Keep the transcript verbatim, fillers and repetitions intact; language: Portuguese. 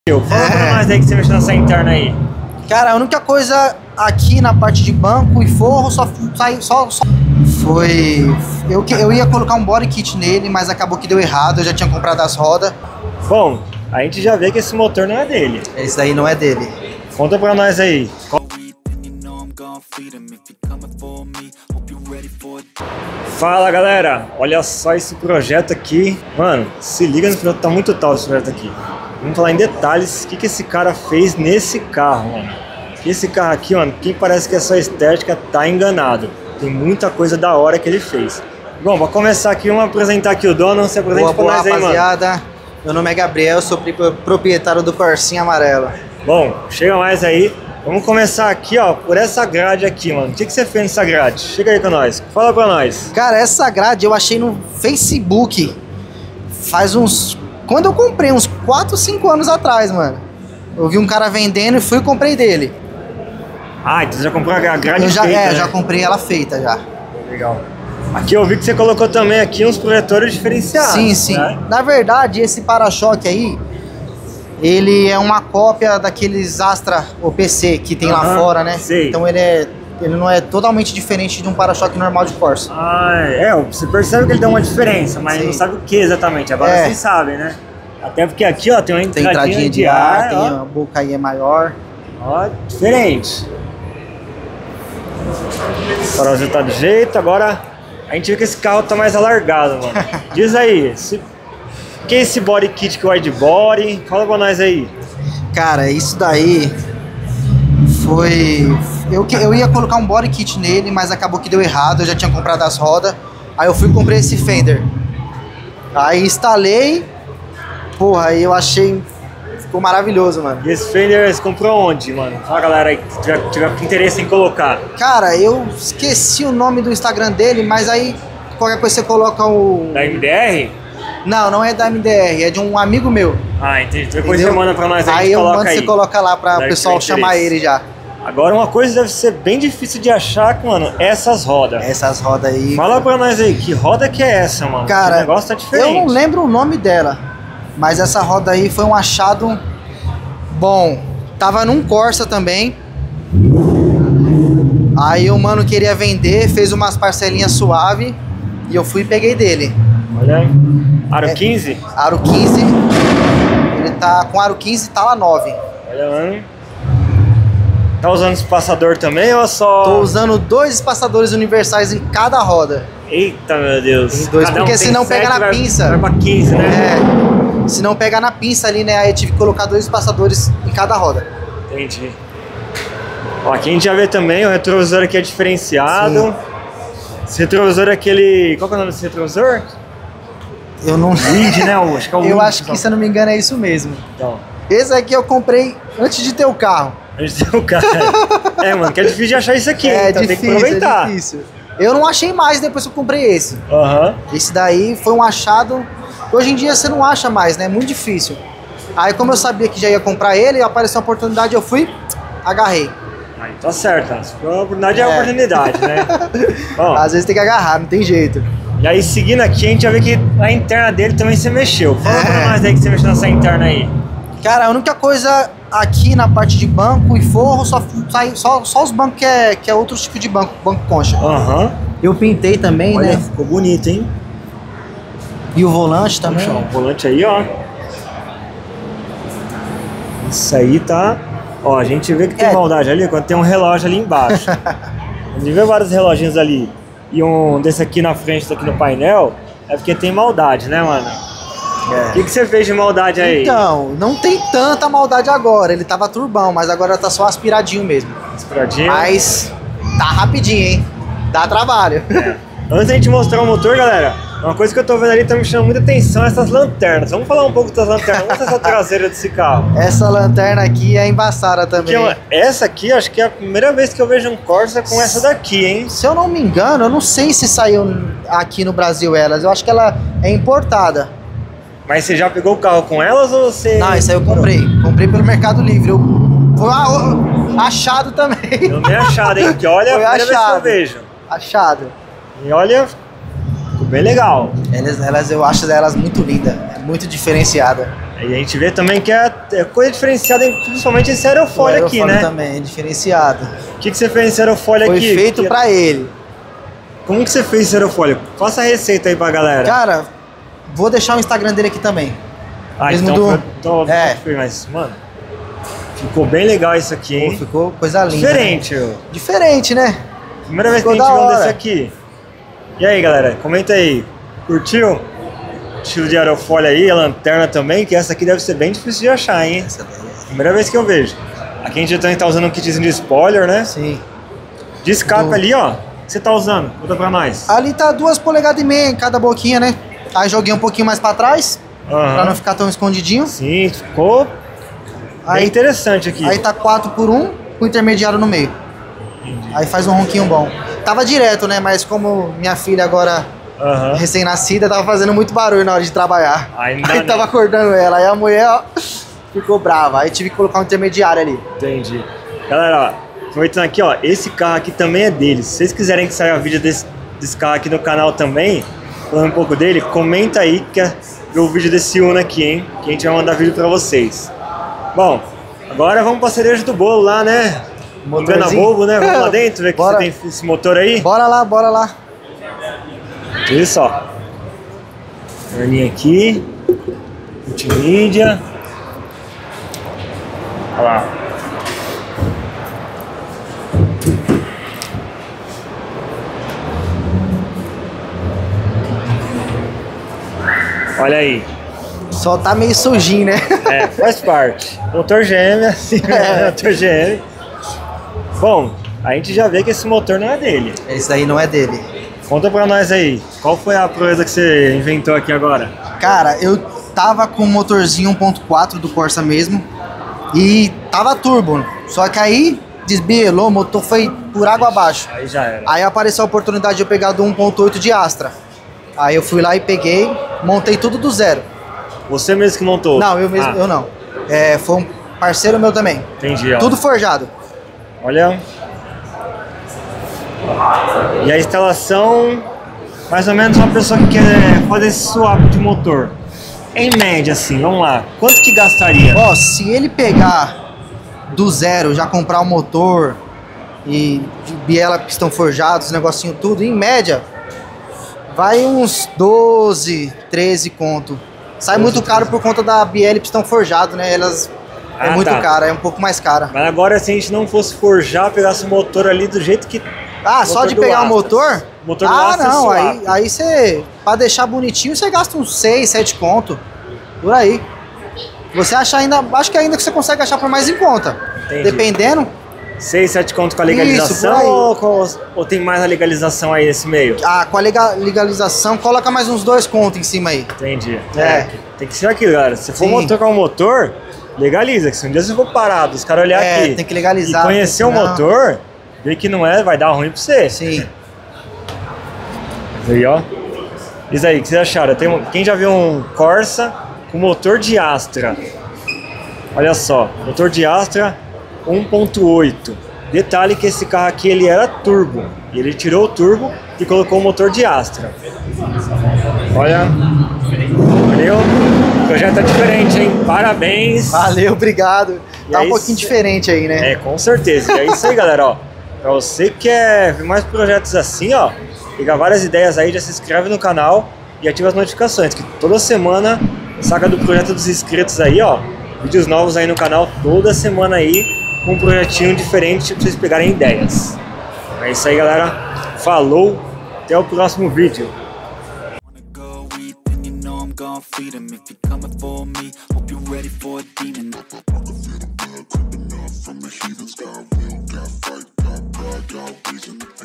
Fala pra nós aí que você mexeu nessa interna aí. Cara, a única coisa aqui na parte de banco e forro só saiu só, só foi eu que eu ia colocar um body kit nele, mas acabou que deu errado. Eu já tinha comprado as rodas. Bom, a gente já vê que esse motor não é dele. Esse daí não é dele. Conta pra nós aí. Fala galera, olha só esse projeto aqui. Mano, se liga no projeto, tá muito tal esse projeto aqui. Vamos falar em detalhes o que, que esse cara fez nesse carro, mano. Esse carro aqui, mano, quem parece que é só estética tá enganado. Tem muita coisa da hora que ele fez. Bom, pra começar aqui, vamos apresentar aqui o dono. Se apresente boa, pra boa, nós aí, rapaziada. mano. Meu nome é Gabriel, sou proprietário do Corsinha Amarelo. Bom, chega mais aí. Vamos começar aqui, ó, por essa grade aqui, mano. O que, que você fez nessa grade? Chega aí com nós. Fala pra nós. Cara, essa grade eu achei no Facebook faz uns... Quando eu comprei, uns quatro, cinco anos atrás, mano. Eu vi um cara vendendo e fui e comprei dele. Ah, então você já comprou a grade eu já, feita, É, né? já comprei ela feita, já. Legal. Aqui eu vi que você colocou também aqui uns projetores diferenciados. Sim, sim. Né? Na verdade, esse para-choque aí, ele é uma cópia daqueles Astra O P C que tem lá Aham, fora, né? sei. Então ele, é, ele não é totalmente diferente de um para-choque normal de Corsa. Ah, é, você percebe que ele dá uma diferença, mas Sim. não sabe o que exatamente. Agora É. vocês sabem, né? Até porque aqui, ó, tem uma Tem entradinha, entradinha de ar, tem a boca aí é maior. Ó, diferente. O farolzinho tá do jeito, agora a gente vê que esse carro tá mais alargado, mano. Diz aí, esse, que é esse body kit que é wide body? Fala pra nós aí. Cara, isso daí foi... Eu, que- eu ia colocar um body kit nele, mas acabou que deu errado. Eu já tinha comprado as rodas. Aí eu fui e comprei esse fender. Aí instalei. Porra, aí eu achei... Ficou maravilhoso, mano. E esse fender você comprou onde, mano? Fala galera aí que tiver, tiver interesse em colocar. Cara, eu esqueci o nome do Instagram dele, mas aí qualquer coisa você coloca o... Da M D R? Não, não é da M D R, é de um amigo meu. Ah, entendi. Depois Entendeu? você manda pra nós aí, a Aí gente eu coloca mando aí. você coloca lá pra o Daí pessoal tem chamar interesse. ele já. Agora uma coisa deve ser bem difícil de achar, mano, essas rodas. Essas rodas aí... Fala pra nós aí, que roda que é essa, mano? Cara, o negócio tá diferente. eu não lembro o nome dela, mas essa roda aí foi um achado bom. Tava num Corsa também. Aí o mano queria vender, fez umas parcelinhas suave e eu fui e peguei dele. Olha aí. Aro É. quinze? Aro quinze, ele tá com aro quinze, tala nove. Olha, mano. Tá usando espaçador também ou só... Tô usando dois espaçadores universais em cada roda. Eita, meu Deus. Em dois, Cada um porque tem senão sete, pega na vai- pinça. Vai pra quinze, né? É, se não pegar na pinça ali, né? Aí eu tive que colocar dois espaçadores em cada roda. Entendi. Ó, aqui a gente já vê também, o retrovisor aqui é diferenciado. Sim. Esse retrovisor é aquele... Qual que é o nome desse retrovisor? Eu não... Wind, né? Eu acho que é o Eu Wind, acho que, se eu não me engano, é isso mesmo. Então, Esse aqui eu comprei antes de ter o carro. a gente tem o cara. É, mano, que é difícil de achar isso aqui, é então tem que difícil, aproveitar. é difícil. Eu não achei mais depois que eu comprei esse. Aham. Esse daí foi um achado... Hoje em dia você não acha mais, né? É muito difícil. Aí como eu sabia que já ia comprar ele, apareceu a oportunidade, eu fui, agarrei. Aí tá certo, né? Se for uma oportunidade é, É. oportunidade, né? Bom, Às vezes tem que agarrar, não tem jeito. e aí seguindo aqui, a gente já vê que a interna dele também você mexeu. Fala É. pra nós aí que você mexeu nessa interna aí. Cara, a única coisa aqui na parte de banco e forro, só sai só, só os bancos que é, que é outro tipo de banco, banco concha. Aham. Eu pintei também, Olha, né? ficou bonito, hein? E o volante também. Puxa, o volante aí, ó. Isso aí tá... Ó, a gente vê que tem É. maldade ali quando tem um relógio ali embaixo. A gente vê vários reloginhos ali e um desse aqui na frente, daqui no painel, é porque tem maldade, né, mano? O que, que você fez de maldade aí? Então, não tem tanta maldade agora. Ele tava turbão, mas agora tá só aspiradinho mesmo. Aspiradinho. Mas tá rapidinho, hein? Dá trabalho. É. Antes da gente mostrar o motor, galera, uma coisa que eu tô vendo ali tá me chamando muita atenção, essas lanternas. Vamos falar um pouco das lanternas. Mostra essa traseira desse carro. Essa lanterna aqui é embaçada Porque também. essa aqui, acho que é a primeira vez que eu vejo um Corsa com essa daqui, hein? Se eu não me engano, eu não sei se saiu aqui no Brasil elas. Eu acho que ela é importada. Mas você já pegou o carro com elas ou você... Não, isso aí eu comprei. Comprei pelo Mercado Livre. Eu... Foi ah, achado também. Eu nem achado, hein? Porque olha, Foi a primeira vez que eu achado. vejo. Achado. E olha, ficou bem legal. Elas, elas, eu acho elas muito lindas. Muito diferenciada. Aí a gente vê também que é, é coisa diferenciada, principalmente esse aerofólio aqui, né? Também, é diferenciado. O que, que você fez nesse aerofólio Foi aqui? Foi feito que... pra ele. Como que você fez esse aerofólio? Faça a receita aí pra galera. Cara, vou deixar o Instagram dele aqui também. Ah, Mesmo então, do... foi, então é. foi, mas, mano, ficou bem legal isso aqui, hein? Pô, ficou coisa linda. Diferente, né? ó. Diferente, né? Primeira vez ficou que a gente viu um hora. desse aqui. E aí, galera, comenta aí. Curtiu? Estilo de aerofólio aí, a lanterna também, que essa aqui deve ser bem difícil de achar, hein? Essa daí é... Primeira vez que eu vejo. Aqui a gente também tá usando um kitzinho de spoiler, né? Sim. De escape Do... ali, ó. O que você tá usando? Conta pra nós. Ali tá duas polegadas e meia em cada boquinha, né? Aí joguei um pouquinho mais pra trás, uhum. pra não ficar tão escondidinho. Sim, ficou aí, bem interessante aqui. Aí tá quatro por um, com intermediário no meio. Entendi. Aí faz um ronquinho bom. Tava direto, né? Mas como minha filha agora... Uhum. Recém-nascida, tava fazendo muito barulho na hora de trabalhar. Ainda aí tava acordando ela, aí a mulher ó, ficou brava, aí tive que colocar um intermediário ali. Entendi. Galera, ó, aproveitando aqui, ó, esse carro aqui também é deles. Se vocês quiserem que saia vídeo desse, desse carro aqui no canal também, falando um pouco dele, comenta aí que quer ver o vídeo desse Uno aqui, hein? Que a gente vai mandar vídeo pra vocês. Bom, agora vamos pra cereja do bolo lá, né? Motorzinho. Vendo a Volvo, né? Vamos lá dentro ver que você tem esse motor aí. Bora lá, bora lá. Isso, ó. Perninha aqui. Multimídia. Olha lá. Olha aí. Só tá meio sujinho, né? É, faz parte. Motor G M, assim, é. Motor G M. Bom, a gente já vê que esse motor não é dele. Esse aí não é dele. Conta pra nós aí, qual foi a proeza que você inventou aqui agora? Cara, eu tava com o motorzinho um ponto quatro do Corsa mesmo e tava turbo, só que aí desbielou, o motor foi por água abaixo. Aí já era. Aí apareceu a oportunidade de eu pegar do um ponto oito de Astra. Aí eu fui lá e peguei, montei tudo do zero. Você mesmo que montou? Não, eu mesmo, ah. eu não. É, foi um parceiro meu também. Entendi, ó. Tudo forjado. Olha... E a instalação, mais ou menos uma pessoa que quer fazer esse swap de motor, em média assim, vamos lá, quanto que gastaria? Ó, se ele pegar do zero, já comprar o motor e biela, pistão forjado, os negocinho tudo, em média, vai uns doze, treze conto. Sai doze, muito caro treze. Por conta da biela e pistão forjado, né? Elas ah, é muito tá. cara, é um pouco mais cara. Mas agora se a gente não fosse forjar, pegasse o motor ali do jeito que... Ah, só de pegar o motor? motor ah, não, aí, aí você, pra deixar bonitinho, você gasta uns seis, sete conto, por aí. Você acha ainda, acho que ainda que você consegue achar por mais em conta. Entendi. Dependendo. seis, sete conto com a legalização. Isso, ou, com, ou tem mais a legalização aí nesse meio? Ah, com a legalização, coloca mais uns dois contos em cima aí. Entendi. É, é tem que ser aquilo, galera. Se for motor com o motor, legaliza. Que se um dia você for parado, os caras olhar é, aqui tem que legalizar, e conhecer o motor... Ver que não é, vai dar ruim pra você. Sim. Aí, ó. Isso aí, o que vocês acharam? Tem um, quem já viu um Corsa com motor de Astra? Olha só, motor de Astra um ponto oito. Detalhe que esse carro aqui ele era turbo. E ele tirou o turbo e colocou o motor de Astra. Olha. Valeu. O projeto tá diferente, hein? Parabéns. Valeu, obrigado. E tá um pouquinho diferente aí, né? É, com certeza. E é isso aí, galera, ó. Pra você que quer ver mais projetos assim, ó, pegar várias ideias aí, já se inscreve no canal e ativa as notificações, que toda semana saca do projeto dos inscritos aí, ó, vídeos novos aí no canal toda semana aí, com um projetinho diferente pra vocês pegarem ideias. É isso aí, galera. Falou, até o próximo vídeo. From the heathen sky, real cat fight, got pride, got reason.